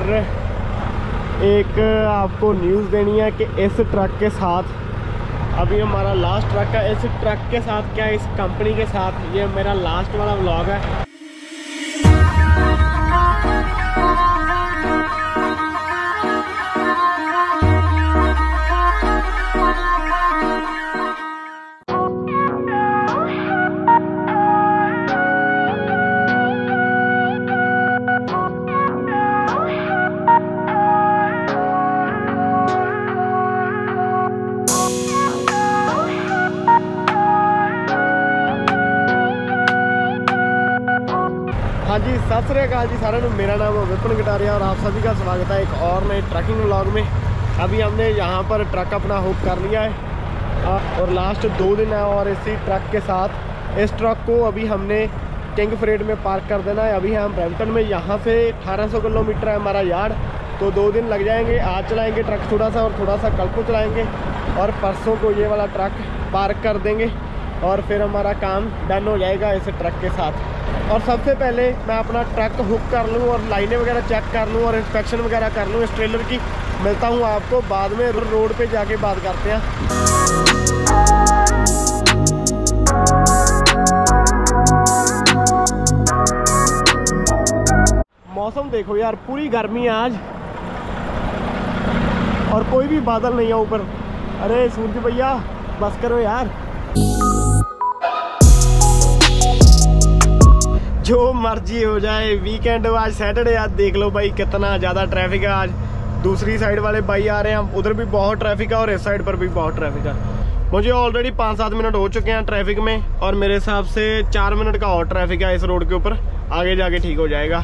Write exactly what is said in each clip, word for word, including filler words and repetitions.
और एक आपको न्यूज़ देनी है कि इस ट्रक के साथ अभी हमारा लास्ट ट्रक है। इस ट्रक के साथ क्या, इस कंपनी के साथ ये मेरा लास्ट वाला व्लॉग है। हाँ जी, सत श्री अकाल जी सारे। मेरा नाम है विपिन कटारिया और आप सभी का स्वागत है एक और नए ट्रैकिंग व्लॉग में। अभी हमने यहाँ पर ट्रक अपना हुक कर लिया है और लास्ट दो दिन है और इसी ट्रक के साथ इस ट्रक को अभी हमने किंग फ्रेड में पार्क कर देना है। अभी हम ब्रैम्पटन में, यहाँ से अठारह सौ किलोमीटर है हमारा यार्ड, तो दो दिन लग जाएंगे। आज चलाएँगे ट्रक थोड़ा सा और थोड़ा सा कल को चलाएँगे और परसों को ये वाला ट्रक पार्क कर देंगे और फिर हमारा काम डन हो जाएगा इस ट्रक के साथ। और सबसे पहले मैं अपना ट्रक हुक कर लूँ और लाइनें वगैरह चेक कर लूँ और इंस्पेक्शन वगैरह कर लूँ इस ट्रेलर की। मिलता हूँ आपको बाद में, रोड पे जाके बात करते हैं। मौसम देखो यार, पूरी गर्मी है आज और कोई भी बादल नहीं है ऊपर। अरे सूरज भैया बस करो यार, जो मर्जी हो जाए। वीकेंड आज सैटरडे, आज देख लो भाई कितना ज़्यादा ट्रैफिक है। आज दूसरी साइड वाले भाई आ रहे हैं, उधर भी बहुत ट्रैफिक है और इस साइड पर भी बहुत ट्रैफिक है। मुझे ऑलरेडी पाँच सात मिनट हो चुके हैं ट्रैफिक में और मेरे हिसाब से चार मिनट का और ट्रैफिक है इस रोड के ऊपर। आगे जाके ठीक हो जाएगा।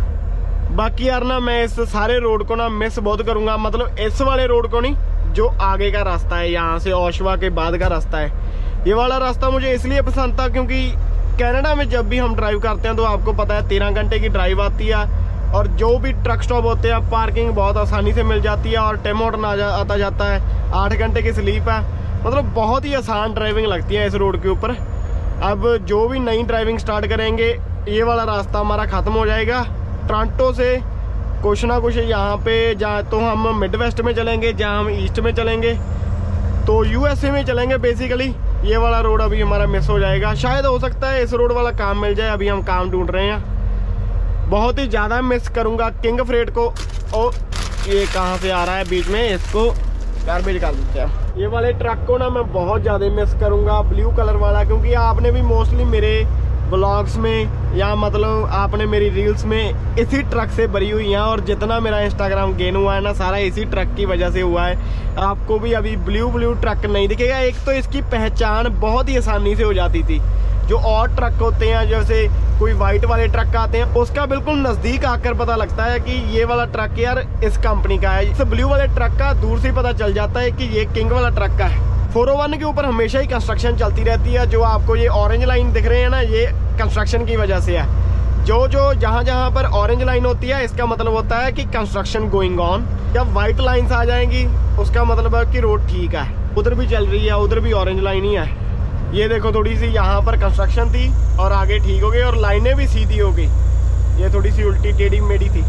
बाकी यार ना, मैं इस सारे रोड को ना मिस बहुत करूँगा। मतलब इस वाले रोड को नहीं, जो आगे का रास्ता है, यहाँ से ओशवा के बाद का रास्ता है। ये वाला रास्ता मुझे इसलिए पसंद था क्योंकि कनाडा में जब भी हम ड्राइव करते हैं तो आपको पता है तेरह घंटे की ड्राइव आती है और जो भी ट्रक स्टॉप होते हैं पार्किंग बहुत आसानी से मिल जाती है और टेम हॉर्न आता जाता है। आठ घंटे की स्लीप है, मतलब बहुत ही आसान ड्राइविंग लगती है इस रोड के ऊपर। अब जो भी नई ड्राइविंग स्टार्ट करेंगे, ये वाला रास्ता हमारा ख़त्म हो जाएगा। टोरंटो से कुछ ना कुछ यहाँ पे, जहाँ तो हम मिड वेस्ट में चलेंगे, जहाँ हम ईस्ट में चलेंगे तो यूएसए में चलेंगे बेसिकली। ये वाला रोड अभी हमारा मिस हो जाएगा। शायद हो सकता है इस रोड वाला काम मिल जाए, अभी हम काम ढूंढ रहे हैं। बहुत ही ज़्यादा मिस करूँगा किंग फ्रेड को। ओ ये कहाँ से आ रहा है बीच में, इसको गार्बेज कर देते हैं। ये वाले ट्रक को ना मैं बहुत ज़्यादा मिस करूँगा, ब्लू कलर वाला, क्योंकि आपने भी मोस्टली मेरे ब्लॉग्स में या मतलब आपने मेरी रील्स में इसी ट्रक से भरी हुई हैं और जितना मेरा इंस्टाग्राम गेन हुआ है ना, सारा इसी ट्रक की वजह से हुआ है। आपको भी अभी ब्लू ब्लू ट्रक नहीं दिखेगा। एक तो इसकी पहचान बहुत ही आसानी से हो जाती थी। जो और ट्रक होते हैं, जैसे कोई वाइट वाले ट्रक आते हैं, उसका बिल्कुल नज़दीक आकर पता लगता है कि ये वाला ट्रक यार इस कंपनी का है। इस ब्लू वाले ट्रक का दूर से पता चल जाता है कि ये किंग वाला ट्रक का है। फोर ओ वन के ऊपर हमेशा ही कंस्ट्रक्शन चलती रहती है। जो आपको ये ऑरेंज लाइन दिख रहे हैं ना, ये कंस्ट्रक्शन की वजह से है। जो जो जहाँ जहाँ पर ऑरेंज लाइन होती है, इसका मतलब होता है कि कंस्ट्रक्शन गोइंग ऑन। जब वाइट लाइन्स आ जाएंगी, उसका मतलब है कि रोड ठीक है। उधर भी चल रही है, उधर भी ऑरेंज लाइन ही है। ये देखो, थोड़ी सी यहाँ पर कंस्ट्रक्शन थी और आगे ठीक हो गई और लाइनें भी सीधी हो गई। ये थोड़ी सी उल्टी टेढ़ी मेढ़ी थी।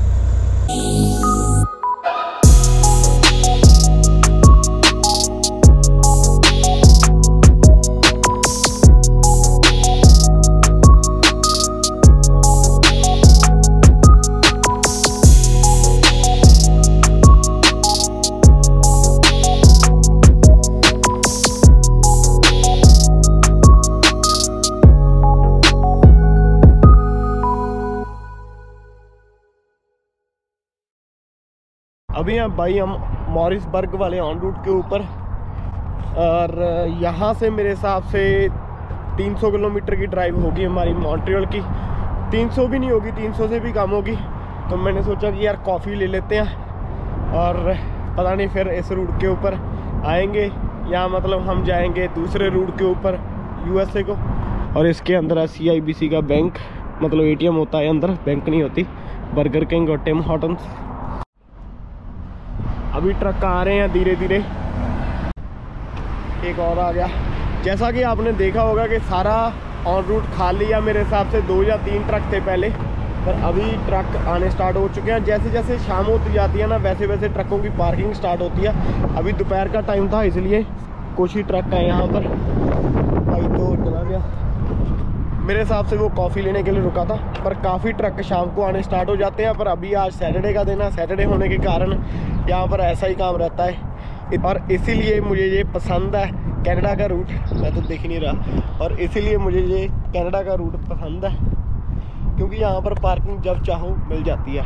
अभी हम भाई हम मॉरिसबर्ग वाले ऑन रूट के ऊपर, और यहाँ से मेरे हिसाब से तीन सौ किलोमीटर की ड्राइव होगी हमारी मॉन्ट्रियल की। तीन सौ भी नहीं होगी, तीन सौ से भी कम होगी। तो मैंने सोचा कि यार कॉफ़ी ले लेते हैं और पता नहीं फिर इस रूट के ऊपर आएंगे या मतलब हम जाएंगे दूसरे रूट के ऊपर यूएसए को। और इसके अंदर है सी आई बी सी का बैंक, मतलब एटीएम होता है अंदर, बैंक नहीं होती। बर्गर किंग और टिम हॉर्टन्स। अभी ट्रक आ रहे हैं धीरे धीरे। एक और आ गया। जैसा कि आपने देखा होगा कि सारा ऑन रूट खाली है, मेरे हिसाब से दो या तीन ट्रक थे पहले, पर अभी ट्रक आने स्टार्ट हो चुके हैं। जैसे जैसे शाम होती जाती है ना वैसे वैसे ट्रकों की पार्किंग स्टार्ट होती है। अभी दोपहर का टाइम था इसलिए कुछ ही ट्रक है यहाँ पर। भाई तो चला गया, मेरे हिसाब से वो कॉफ़ी लेने के लिए रुका था। पर काफ़ी ट्रक शाम को आने स्टार्ट हो जाते हैं। पर अभी आज सैटरडे का दिन है, सैटरडे होने के कारण यहाँ पर ऐसा ही काम रहता है और इसीलिए मुझे ये पसंद है कनाडा का रूट। मैं तो देख ही नहीं रहा। और इसीलिए मुझे ये कनाडा का रूट पसंद है क्योंकि यहाँ पर पार्किंग जब चाहो मिल जाती है।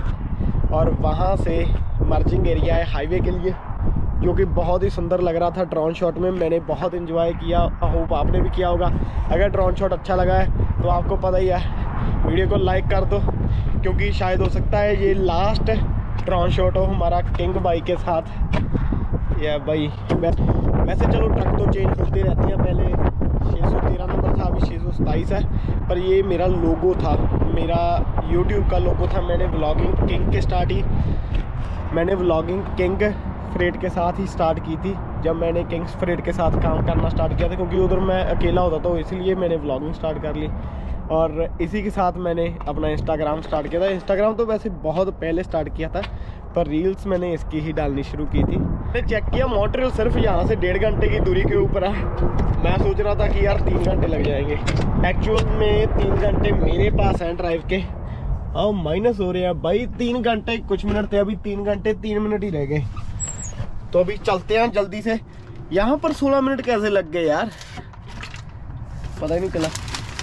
और वहाँ से मर्जिंग एरिया है हाईवे के लिए, जो कि बहुत ही सुंदर लग रहा था ड्रोन शॉट में। मैंने बहुत एंजॉय किया, होप आपने भी किया होगा। अगर ड्रोन शॉट अच्छा लगा है तो आपको पता ही है, वीडियो को लाइक कर दो क्योंकि शायद हो सकता है ये लास्ट ड्रोन शॉट हो हमारा किंग बाइक के साथ। या भाई वैसे चलो ट्रक तो चेंज होते रहती हैं। पहले छः सौ तेरह नंबर था, अभी छः सौ सताईस है। पर ये मेरा लोगो था, मेरा यूट्यूब का लोगो था। मैंने व्लॉगिंग किंग के स्टार्ट ही मैंने व्लॉगिंग किंग फ्रेट के साथ ही स्टार्ट की थी जब मैंने किंग्स फ्रेट के साथ काम करना स्टार्ट किया था, क्योंकि उधर मैं अकेला होता तो इसलिए मैंने व्लॉगिंग स्टार्ट कर ली। और इसी के साथ मैंने अपना इंस्टाग्राम स्टार्ट किया था। इंस्टाग्राम तो वैसे बहुत पहले स्टार्ट किया था पर रील्स मैंने इसकी ही डालनी शुरू की थी। मैंने चेक किया मॉन्ट्रियल सिर्फ यहाँ से डेढ़ घंटे की दूरी के ऊपर है। मैं सोच रहा था कि यार तीन घंटे लग जाएंगे, एक्चुअल में तीन घंटे मेरे पास हैं ड्राइव के। और माइनस हो रहे हैं भाई, तीन घंटे कुछ मिनट थे, अभी तीन घंटे तीन मिनट ही रह गए। तो अभी चलते हैं जल्दी से। यहाँ पर सोलह मिनट कैसे लग गए यार, पता ही नहीं चला।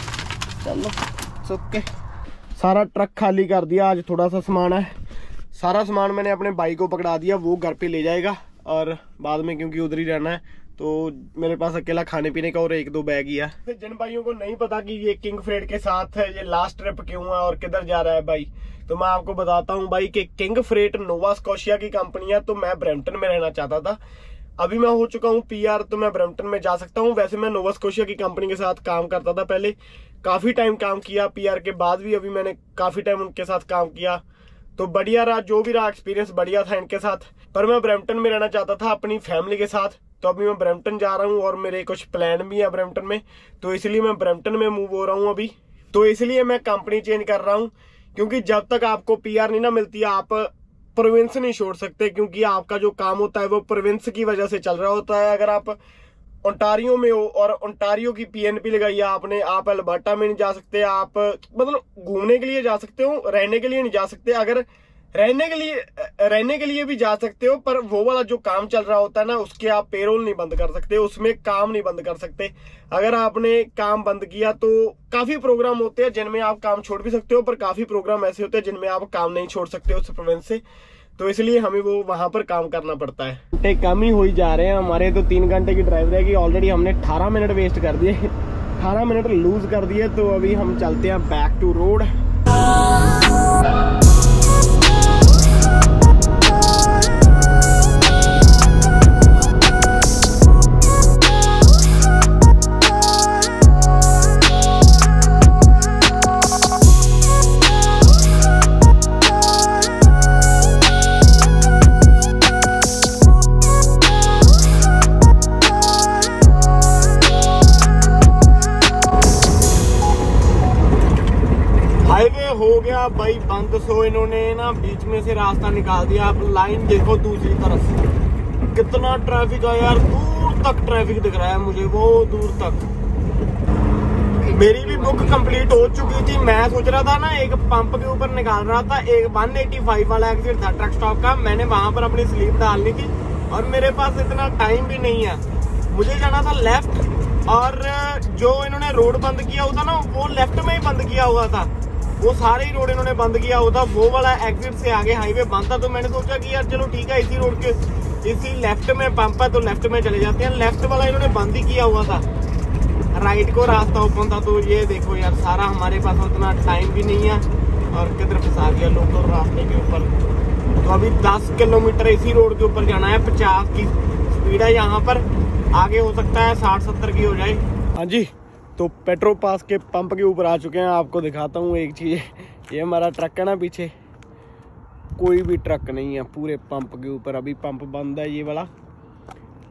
चलो सुके सारा ट्रक खाली कर दिया। आज थोड़ा सा सामान है, सारा सामान मैंने अपने भाई को पकड़ा दिया, वो घर पे ले जाएगा। और बाद में क्योंकि उधर ही रहना है तो मेरे पास अकेला खाने पीने का और एक दो बैग ही है। जिन भाइयों को नहीं पता कि ये किंग फ्रेट के साथ है ये लास्ट ट्रिप क्यों है और किधर जा रहा है भाई, तो मैं आपको बताता हूँ भाई कि किंग फ्रेट नोवा स्कॉशिया की कंपनी है। तो मैं ब्रैम्पटन में रहना चाहता था, अभी मैं हो चुका हूँ पीआर तो मैं ब्रैम्पटन में जा सकता हूँ। वैसे मैं नोवा स्कॉशिया की कंपनी के साथ काम करता था पहले, काफी टाइम काम किया। पीआर के बाद भी अभी मैंने काफी टाइम उनके साथ काम किया, तो बढ़िया रहा, जो भी रहा एक्सपीरियंस बढ़िया था इनके साथ। पर मैं ब्रैम्पटन में रहना चाहता था अपनी फैमिली के साथ, तो अभी मैं ब्रैम्पटन जा रहा हूँ और मेरे कुछ प्लान भी है ब्रैम्पटन में, तो इसलिए मैं ब्रैम्पटन में मूव हो रहा हूँ अभी। तो इसलिए मैं कंपनी चेंज कर रहा हूँ, क्योंकि जब तक आपको पीआर नहीं ना मिलती आप प्रोविंस नहीं छोड़ सकते, क्योंकि आपका जो काम होता है वो प्रोविंस की वजह से चल रहा होता है। अगर आप ओंटारियो में हो और ओंटारियो की पीएनपी लगाई है आपने, आप अल्बर्टा में नहीं जा सकते, आप मतलब घूमने के लिए जा सकते हो, रहने के लिए नहीं जा सकते। अगर रहने के लिए रहने के लिए भी जा सकते हो, पर वो वाला जो काम चल रहा होता है ना उसके आप पेरोल नहीं बंद कर सकते, उसमें काम नहीं बंद कर सकते। अगर आपने काम बंद किया तो काफी प्रोग्राम होते हैं जिनमें आप काम छोड़ भी सकते हो, पर काफी प्रोग्राम ऐसे होते हैं जिनमें आप काम नहीं छोड़ सकते उस प्रोविंस से, तो इसलिए हमें वो वहां पर काम करना पड़ता है। घंटे कम ही हो ही जा रहे हैं हमारे, तो तीन घंटे की ड्राइव रहेगी। ऑलरेडी हमने अठारह मिनट वेस्ट कर दिए, अठारह मिनट लूज कर दिए। तो अभी हम चलते हैं बैक टू रोड। हो गया भाई बंद, सो इन्होंने ना बीच में से रास्ता निकाल दिया। आप लाइन देखो दूसरी तरफ, कितना ट्रैफिक है यार, दूर तक ट्रैफिक दिख रहा है मुझे, वो दूर तक। मेरी भी बुक कंप्लीट हो चुकी थी, मैं सोच रहा था ना एक पंप के ऊपर निकाल रहा था, एक एक सौ पचासी वाला एग्जिट था ट्रक स्टॉप का, मैंने वहां पर अपनी स्लीप डालनी थी और मेरे पास इतना टाइम भी नहीं है, मुझे जाना था लेफ्ट। और जो इन्होंने रोड बंद किया हुआ था ना वो लेफ्ट में ही बंद किया हुआ था, वो सारे ही रोड इन्होंने बंद किया हुआ था, वो वाला एग्जिट से आगे हाईवे बंद था। तो मैंने सोचा कि यार चलो ठीक है, इसी रोड के इसी लेफ्ट में पंप है तो लेफ्ट में चले जाते हैं। लेफ्ट वाला इन्होंने बंद ही किया हुआ था, राइट को रास्ता ओपन था। तो ये देखो यार, सारा हमारे पास उतना टाइम भी नहीं है और किधर फंसा दिया लोकल रास्ते के ऊपर। तो अभी दस किलोमीटर इसी रोड के ऊपर जाना है, पचास की स्पीड है यहाँ पर, आगे हो सकता है साठ सत्तर की हो जाए। हाँ जी, तो पेट्रोल पास के पंप के ऊपर आ चुके हैं। आपको दिखाता हूँ एक चीज़, ये हमारा ट्रक है ना पीछे, कोई भी ट्रक नहीं है पूरे पंप के ऊपर, अभी पंप बंद है ये वाला।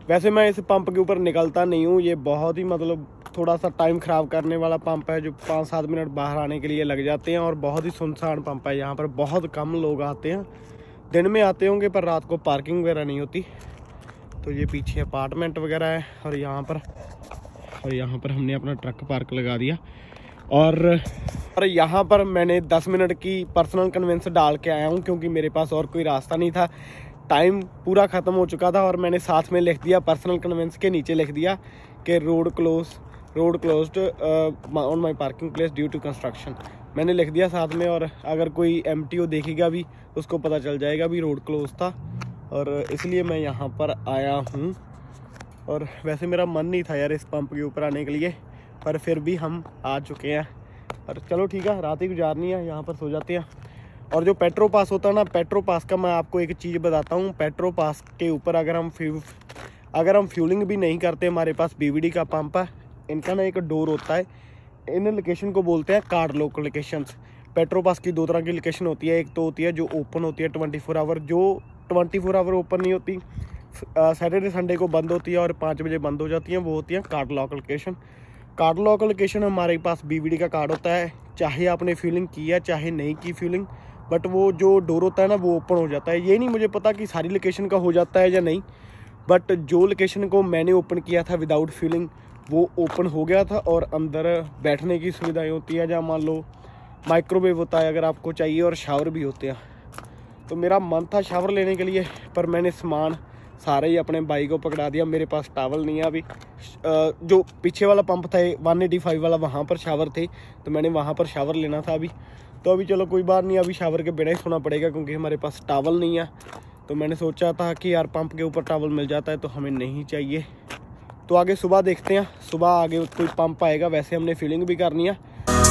वैसे मैं इस पंप के ऊपर निकलता नहीं हूँ, ये बहुत ही मतलब थोड़ा सा टाइम ख़राब करने वाला पंप है, जो पाँच सात मिनट बाहर आने के लिए लग जाते हैं। और बहुत ही सुनसान पंप है, यहाँ पर बहुत कम लोग आते हैं। दिन में आते होंगे पर रात को पार्किंग वगैरह नहीं होती। तो ये पीछे अपार्टमेंट वगैरह है और यहाँ पर और यहाँ पर हमने अपना ट्रक पार्क लगा दिया। और और यहाँ पर मैंने दस मिनट की पर्सनल कन्वेंस डाल के आया हूँ, क्योंकि मेरे पास और कोई रास्ता नहीं था, टाइम पूरा ख़त्म हो चुका था। और मैंने साथ में लिख दिया, पर्सनल कन्वेंस के नीचे लिख दिया कि road close road closed on my parking place due to construction, मैंने लिख दिया साथ में। और अगर कोई एमटीओ देखेगा भी उसको पता चल जाएगा भी रोड क्लोज था, और इसलिए मैं यहाँ पर आया हूँ। और वैसे मेरा मन नहीं था यार इस पंप के ऊपर आने के लिए, पर फिर भी हम आ चुके हैं। और चलो ठीक है, रात ही गुजारनी है, यहाँ पर सो जाते हैं। और जो पेट्रो पास होता है ना, पेट्रो पास का मैं आपको एक चीज़ बताता हूँ। पेट्रो पास के ऊपर अगर हम फ्यू अगर हम फ्यूलिंग भी नहीं करते, हमारे पास बीवीडी का पंप है, इनका ना एक डोर होता है, इन लोकेशन को बोलते हैं card lock locations. Petro Pass की दो तरह की लोकेशन होती है, एक तो होती है जो ओपन होती है ट्वेंटी फोर आवर, जो ट्वेंटी फोर आवर ओपन नहीं होती, सैटरडे संडे को बंद होती है और पाँच बजे बंद हो जाती हैं, वो होती है card lock location. Card lock location हमारे पास बीवीडी का कार्ड होता है, चाहे आपने फ्यूलिंग की है चाहे नहीं की फ्यूलिंग, बट वो जो डोर होता है ना वो ओपन हो जाता है। ये नहीं मुझे पता कि सारी लोकेशन का हो जाता है या नहीं, बट जो लोकेशन को मैंने ओपन किया था विदाउट फ्यूलिंग वो ओपन हो गया था। और अंदर बैठने की सुविधाएं होती है, जहाँ मान लो माइक्रोवेव होता है अगर आपको चाहिए, और शावर भी होते हैं। तो मेरा मन था शावर लेने के लिए, पर मैंने सामान सारे ही अपने भाई को पकड़ा दिया। मेरे पास टावल नहीं है अभी। जो पीछे वाला पंप था वन एटी फाइव वाला, वहाँ पर शावर थे, तो मैंने वहाँ पर शावर लेना था अभी। तो अभी चलो कोई बात नहीं, अभी शावर के बिना ही सोना पड़ेगा, क्योंकि हमारे पास टावल नहीं है। तो मैंने सोचा था कि यार पंप के ऊपर टावल मिल जाता है, तो हमें नहीं चाहिए। तो आगे सुबह देखते हैं, सुबह आगे कोई पंप आएगा। वैसे हमने फीलिंग भी करनी है।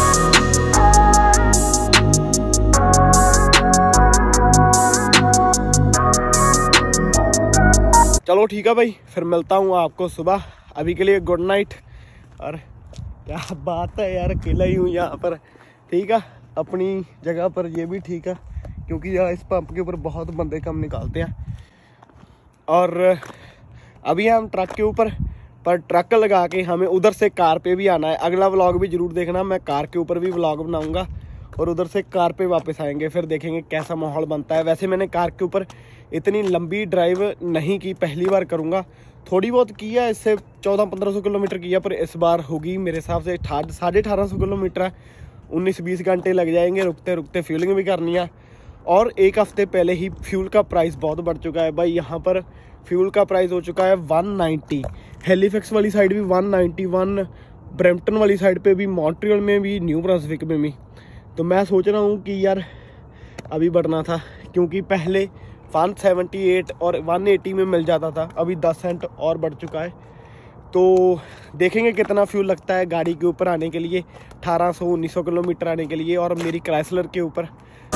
चलो ठीक है भाई, फिर मिलता हूँ आपको सुबह। अभी के लिए गुड नाइट। और क्या बात है यार, अकेला ही हूँ यहाँ पर। ठीक है, अपनी जगह पर ये भी ठीक है, क्योंकि यहाँ इस पंप के ऊपर बहुत बंदे कम निकालते हैं। और अभी हम ट्रक के ऊपर, पर ट्रक लगा के हमें उधर से कार पे भी आना है। अगला व्लॉग भी जरूर देखना, मैं कार के ऊपर भी व्लॉग बनाऊंगा, और उधर से कार पे वापस आएंगे, फिर देखेंगे कैसा माहौल बनता है। वैसे मैंने कार के ऊपर इतनी लंबी ड्राइव नहीं की, पहली बार करूँगा। थोड़ी बहुत किया, इससे चौदह पंद्रह सौ किलोमीटर किया, पर इस बार होगी मेरे हिसाब से साढ़े अठारह सौ किलोमीटर है। उन्नीस बीस घंटे लग जाएंगे, रुकते रुकते फ्यूलिंग भी करनी है। और एक हफ्ते पहले ही फ्यूल का प्राइस बहुत बढ़ चुका है भाई। यहाँ पर फ्यूल का प्राइस हो चुका है वन नाइन्टी, हेलीफैक्स वाली साइड भी वन नाइन्टी वन, ब्रैम्पटन वाली साइड पे भी, मॉन्ट्रियल में भी, न्यू ब्रंसविक में भी। तो मैं सोच रहा हूँ कि यार अभी बढ़ना था, क्योंकि पहले वन सेवेंटी एट और वन एटी में मिल जाता था, अभी दस सेंट और बढ़ चुका है। तो देखेंगे कितना फ्यूल लगता है गाड़ी के ऊपर आने के लिए, अठारह सौ उन्नीस सौ किलोमीटर आने के लिए, और मेरी क्राइसलर के ऊपर।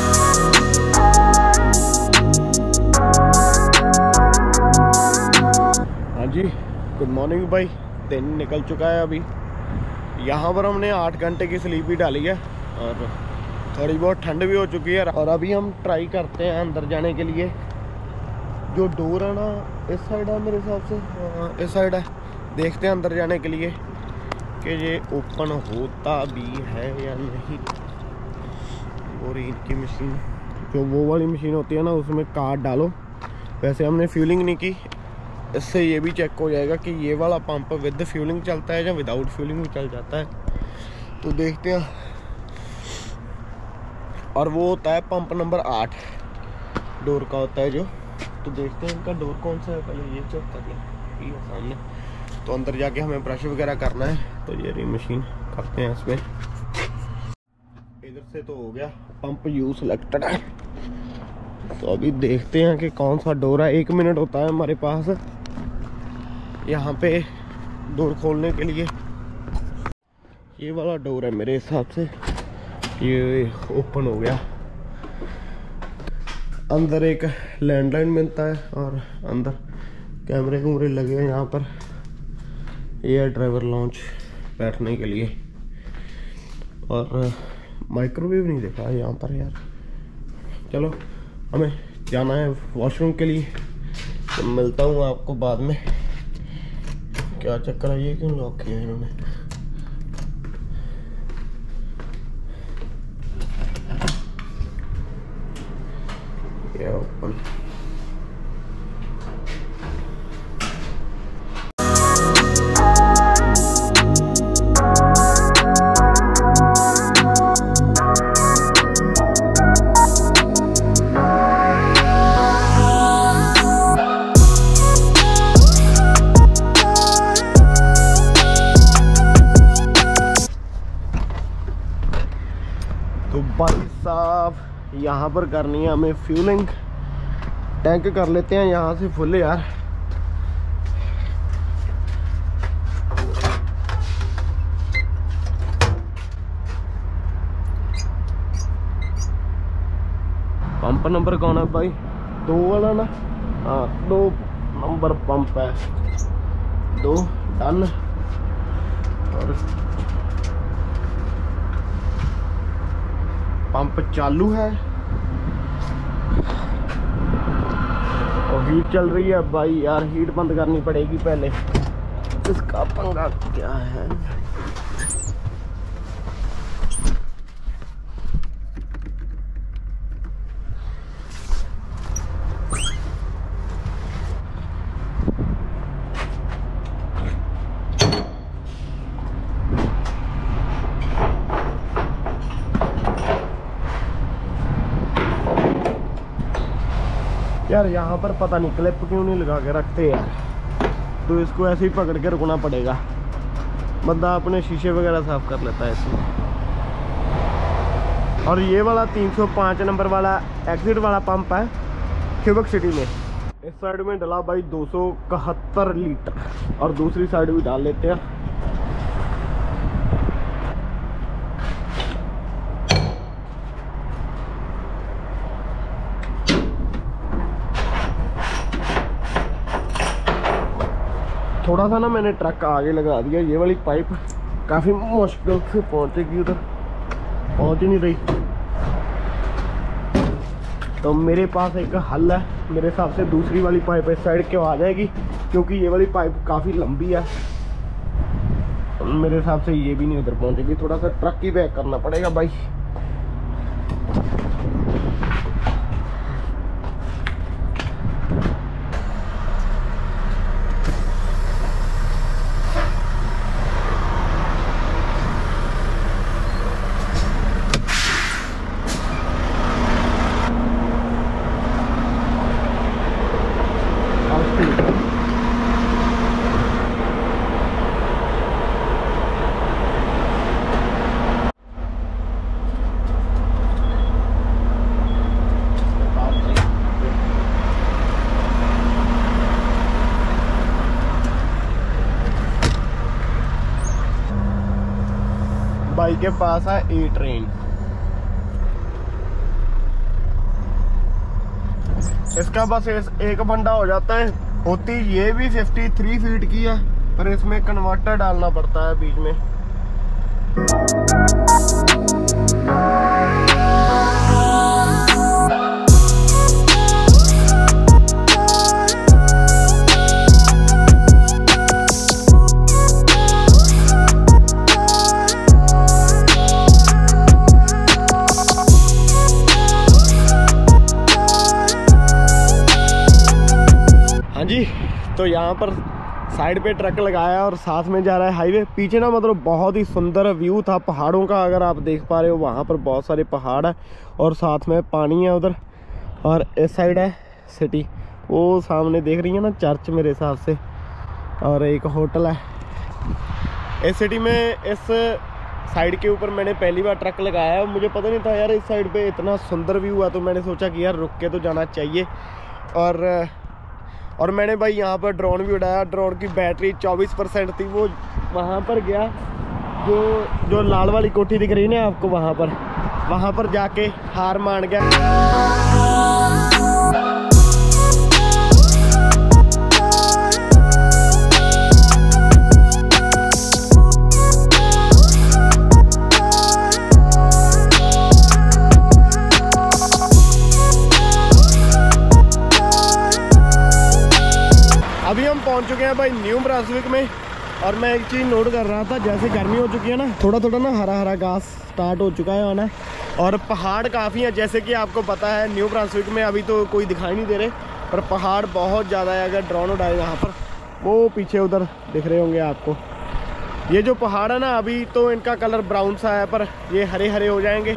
हाँ जी, गुड मॉर्निंग भाई। दिन निकल चुका है अभी। यहाँ पर हमने आठ घंटे की स्लीप भी डाली है, और थोड़ी बहुत ठंड भी हो चुकी है। और अभी हम ट्राई करते हैं अंदर जाने के लिए। जो डोर है ना, इस साइड है मेरे हिसाब से, इस साइड है। देखते हैं अंदर जाने के लिए कि ये ओपन होता भी है या नहीं। और इनकी मशीन, जो वो वाली मशीन होती है ना, उसमें कार्ड डालो। वैसे हमने फ्यूलिंग नहीं की, इससे ये भी चेक हो जाएगा कि ये वाला पंप विद फ्यूलिंग चलता है या विदाउट फ्यूलिंग भी चल जाता है। तो देखते हैं। और वो होता है पंप नंबर आठ, डोर का होता है जो। तो देखते हैं इनका डोर कौन सा है, पहले ये चेक कर लें। ये सामने, तो अंदर जाके हमें ब्रश वगैरह करना है, तो ये रही मशीन, करते हैं इसमें। इधर से तो हो गया, पंप यू सिलेक्टेड है। तो अभी देखते हैं कि कौन सा डोर है। एक मिनट होता है हमारे पास यहाँ पे डोर खोलने के लिए। ये वाला डोर है मेरे हिसाब से, ये ओपन हो गया। अंदर एक लैंडलाइन मिलता है, और अंदर कैमरे कूमरे लगे हैं यहाँ पर। ये है ड्राइवर लॉन्च बैठने के लिए, और माइक्रोवेव नहीं देखा है यहाँ पर यार। चलो हमें जाना है वॉशरूम के लिए, तो मिलता हूँ आपको बाद में। क्या चक्कर है, ये क्यों लॉक किया इन्होंने? ये ओपन। तो भाई साहब यहाँ पर करनी है हमें फ्यूलिंग। टैंक कर लेते हैं यहाँ से फुल यार। पंप नंबर कौन है भाई? दो वाला ना? हाँ, दो नंबर पंप है। दो डन। और पंप चालू है और हीट चल रही है भाई यार। हीट बंद करनी पड़ेगी पहले। इसका पंगा क्या है? यार यहाँ पर पता नहीं क्लिप क्यों नहीं लगा के रखते यार, तो इसको ऐसे ही पकड़ के रुकना पड़ेगा। बंदा अपने शीशे वगैरह साफ कर लेता है इसमें। और ये वाला तीन सौ पाँच नंबर वाला एग्जिट वाला पंप है क्यूबेक सिटी में। इस साइड में डला भाई दो सौ इकहत्तर लीटर और दूसरी साइड भी डाल लेते हैं। थोड़ा सा ना मैंने ट्रक आगे लगा दिया। ये वाली पाइप काफ़ी मुश्किल से पहुंचेगी, उधर पहुंच ही नहीं रही। तो मेरे पास एक हल है, मेरे हिसाब से दूसरी वाली पाइप इस साइड क्यों आ जाएगी, क्योंकि ये वाली पाइप काफ़ी लंबी है। तो मेरे हिसाब से ये भी नहीं उधर पहुंचेगी। थोड़ा सा ट्रक ही बैक करना पड़ेगा भाई। भाई के पास है ए ट्रेन। इसका बस एक बंडा हो जाता है। होती ये भी तिरेपन फीट की है, पर इसमें कन्वर्टर डालना पड़ता है बीच में। जी तो यहाँ पर साइड पे ट्रक लगाया और साथ में जा रहा है हाईवे। पीछे ना मतलब बहुत ही सुंदर व्यू था पहाड़ों का, अगर आप देख पा रहे हो। वहाँ पर बहुत सारे पहाड़ है और साथ में पानी है उधर। और इस साइड है सिटी, वो सामने देख रही है ना चर्च मेरे हिसाब से, और एक होटल है इस सिटी में। इस साइड के ऊपर मैंने पहली बार ट्रक लगाया है। मुझे पता नहीं था यार इस साइड पे इतना सुंदर व्यू हुआ, तो मैंने सोचा कि यार रुक के तो जाना चाहिए। और और मैंने भाई यहाँ पर ड्रोन भी उड़ाया। ड्रोन की बैटरी चौबीस परसेंट थी, वो वहाँ पर गया जो जो लाल वाली कोठी दिख रही है ना आपको, वहाँ पर वहाँ पर जाके हार मान गया। अभी हम पहुंच चुके हैं भाई न्यू ब्रांसविक में। और मैं एक चीज़ नोट कर रहा था, जैसे गर्मी हो चुकी है ना, थोड़ा थोड़ा ना हरा हरा घास स्टार्ट हो चुका है आना, और पहाड़ काफ़ी हैं। जैसे कि आपको पता है न्यू ब्रांसविक में अभी तो कोई दिखाई नहीं दे रहे, पर पहाड़ बहुत ज़्यादा है। अगर ड्रोन उड़ाए यहाँ पर, वो पीछे उधर दिख रहे होंगे आपको, ये जो पहाड़ है ना, अभी तो इनका कलर ब्राउन सा है, पर ये हरे हरे हो जाएंगे।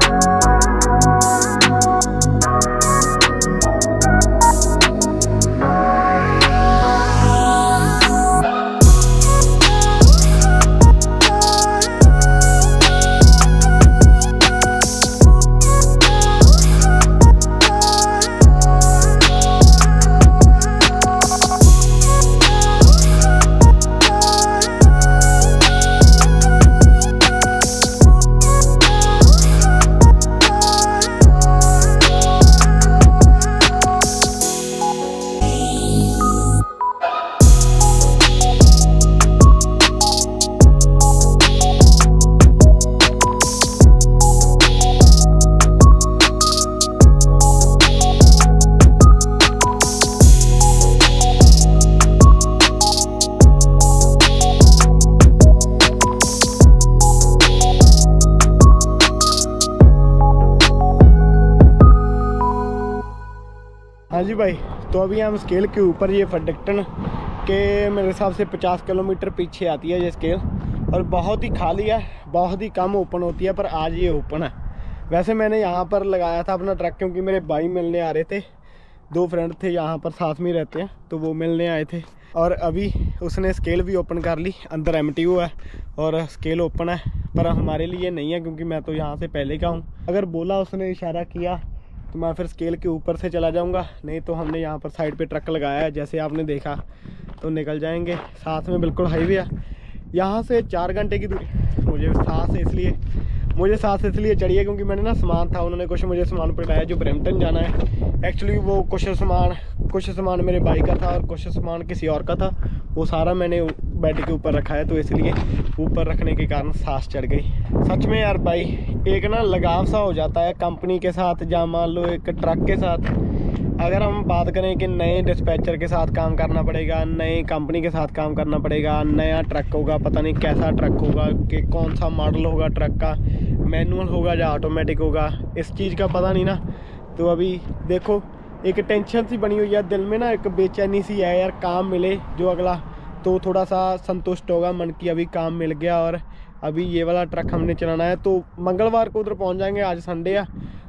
हाँ जी भाई, तो अभी हम स्केल के ऊपर, ये फडक्टन के मेरे हिसाब से पचास किलोमीटर पीछे आती है ये स्केल, और बहुत ही खाली है, बहुत ही कम ओपन होती है, पर आज ये ओपन है। वैसे मैंने यहाँ पर लगाया था अपना ट्रक, क्योंकि मेरे भाई मिलने आ रहे थे, दो फ्रेंड थे यहाँ पर साथ में रहते हैं, तो वो मिलने आए थे, और अभी उसने स्केल भी ओपन कर ली। अंदर एम टी यू है और स्केल ओपन है, पर हमारे लिए नहीं है, क्योंकि मैं तो यहाँ से पहले का हूँ। अगर बोला उसने, इशारा किया, तो मैं फिर स्केल के ऊपर से चला जाऊंगा, नहीं तो हमने यहाँ पर साइड पे ट्रक लगाया है, जैसे आपने देखा, तो निकल जाएंगे। साथ में बिल्कुल हाईवे है, यहाँ से चार घंटे की दूरी। मुझे सांस इसलिए मुझे सांस इसलिए चढ़ी है क्योंकि मैंने ना सामान था, उन्होंने कुछ मुझे सामान पकड़ाया जो ब्रैम्पटन जाना है। एक्चुअली वो कुछ सामान कुछ सामान मेरे भाई का था और कुछ सामान किसी और का था, वो सारा मैंने बेड के ऊपर रखा है, तो इसलिए ऊपर रखने के कारण सांस चढ़ गई। सच में यार भाई, एक ना लगाव सा हो जाता है कंपनी के साथ, या मान लो एक ट्रक के साथ। अगर हम बात करें कि नए डिस्पैचर के साथ काम करना पड़ेगा, नए कंपनी के साथ काम करना पड़ेगा, नया ट्रक होगा, पता नहीं कैसा ट्रक होगा, कि कौन सा मॉडल होगा ट्रक का, मैनुअल होगा या ऑटोमेटिक होगा, इस चीज़ का पता नहीं ना। तो अभी देखो, एक टेंशन सी बनी हुई है दिल में ना, एक बेचैनी सी है यार, काम मिले जो अगला, तो थोड़ा सा संतुष्ट होगा मन की, अभी काम मिल गया। और अभी ये वाला ट्रक हमने चलाना है, तो मंगलवार को उधर पहुंच जाएंगे। आज संडे है,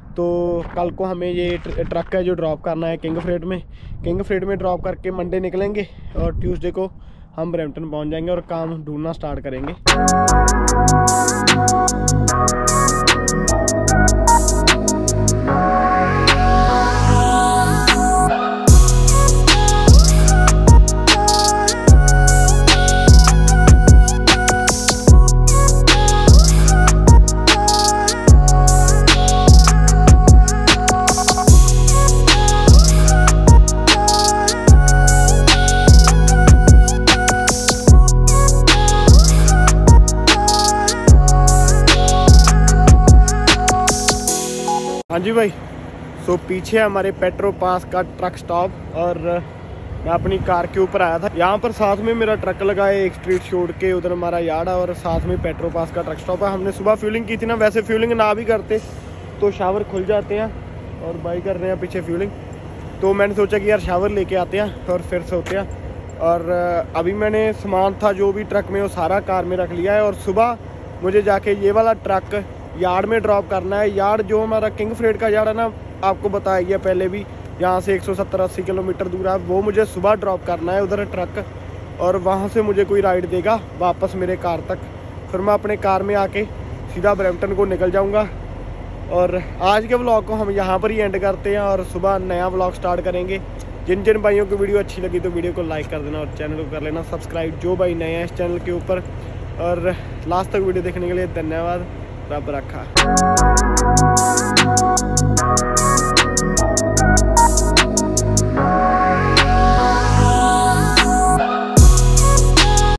तो कल को हमें ये ट्रक है जो ड्रॉप करना है किंग फ्रेड में। किंग फ्रेड में ड्रॉप करके मंडे निकलेंगे, और ट्यूसडे को हम ब्रैम्पटन पहुंच जाएंगे और काम ढूंढना स्टार्ट करेंगे। हाँ जी भाई, सो पीछे हमारे पेट्रो पास का ट्रक स्टॉप, और मैं अपनी कार के ऊपर आया था। यहाँ पर साथ में मेरा ट्रक लगा है, एक स्ट्रीट छोड़ के उधर हमारा यार्ड है, और साथ में पेट्रो पास का ट्रक स्टॉप है। हमने सुबह फ्यूलिंग की थी ना, वैसे फ्यूलिंग ना भी करते तो शावर खुल जाते हैं, और भाई कर रहे हैं पीछे फ्यूलिंग, तो मैंने सोचा कि यार शावर लेके आते हैं और फिर सोते हैं। और अभी मैंने सामान था जो भी ट्रक में, वो सारा कार में रख लिया है, और सुबह मुझे जाके ये वाला ट्रक यार्ड में ड्रॉप करना है। यार्ड जो हमारा किंग फ्रेड का यार्ड है ना, आपको बताया गया पहले भी, यहाँ से एक सौ सत्तर अस्सी किलोमीटर दूर है, वो मुझे सुबह ड्रॉप करना है उधर ट्रक, और वहाँ से मुझे कोई राइड देगा वापस मेरे कार तक। फिर मैं अपने कार में आके सीधा ब्रैम्पटन को निकल जाऊँगा। और आज के व्लॉग को हम यहाँ पर ही एंड करते हैं, और सुबह नया व्लॉग स्टार्ट करेंगे। जिन जिन भाइयों को वीडियो अच्छी लगी तो वीडियो को लाइक कर देना, और चैनल को कर लेना सब्सक्राइब, जो भाई नए हैं इस चैनल के ऊपर। और लास्ट तक वीडियो देखने के लिए धन्यवाद। रब रखा।